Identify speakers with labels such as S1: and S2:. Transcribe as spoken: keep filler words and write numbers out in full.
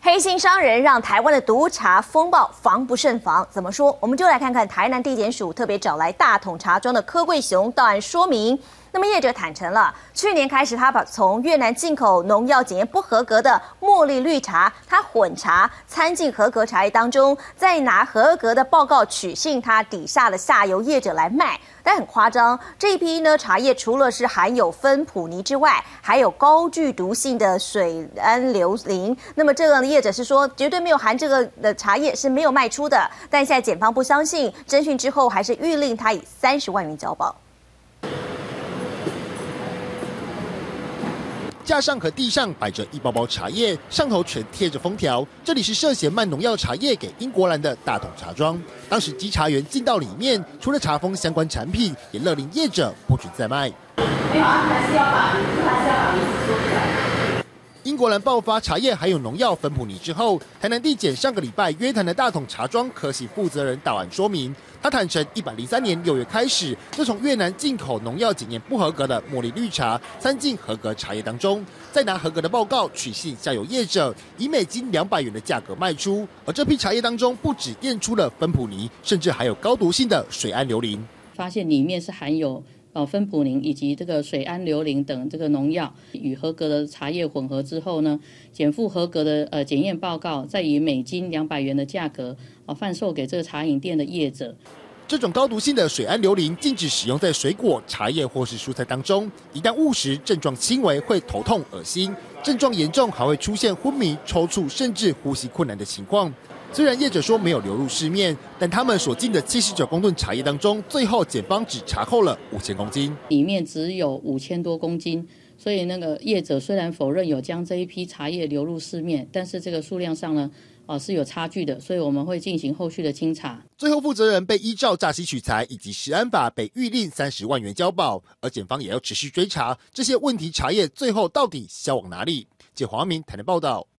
S1: 黑心商人让台湾的毒茶风暴防不胜防，怎么说？我们就来看看台南地检署特别找来大统茶庄的柯贵雄到案说明。那么业者坦诚了，去年开始他把从越南进口农药检验不合格的茉莉绿茶，他混茶掺进合格茶叶当中，再拿合格的报告取信他底下的下游业者来卖。但很夸张，这一批呢茶叶除了是含有芬普尼之外，还有高具毒性的水桉硫磷。那么这个业者是说绝对没有含这个的茶叶是没有卖出的，但现在检方不相信，侦讯之后还是谕令他以三十万元交保。
S2: 架上和地上摆着一包包茶叶，上头全贴着封条。这里是涉嫌卖农药茶叶给英国兰的大统茶庄。当时稽查员进到里面，除了查封相关产品，也勒令业者不准再卖。没有啊，还是要把名字，还是要把名字说出来。英国兰爆发茶叶含有农药芬普尼之后，台南地检上个礼拜约谈的大统茶庄科系负责人到案说明，他坦承一百零三年六月开始就从越南进口农药检验不合格的茉莉绿茶掺进合格茶叶当中，再拿合格的报告取信下游业者，以每斤两百元的价格卖出。而这批茶叶当中不只验出了芬普尼，甚至还有高毒性的水桉硫磷，
S3: 发现里面是含有呃芬普宁以及这个水桉硫磷等这个农药与合格的茶叶混合之后呢，检附合格的呃检验报告，再以每斤两百元的价格啊、呃、贩售给这个茶饮店的业者。
S2: 这种高毒性的水桉硫磷禁止使用在水果、茶叶或是蔬菜当中，一旦误食，症状轻微会头痛、恶心，症状严重还会出现昏迷、抽搐，甚至呼吸困难的情况。虽然业者说没有流入市面，但他们所进的七十九公吨茶叶当中，最后检方只查扣了五千公斤，
S3: 里面只有五千多公斤。所以那个业者虽然否认有将这一批茶叶流入市面，但是这个数量上呢，啊是有差距的，所以我们会进行后续的清查。
S2: 最后负责人被依照诈欺取财以及食安法被谕令三十万元交保，而检方也要持续追查这些问题茶叶最后到底销往哪里。记者黄明台南报道。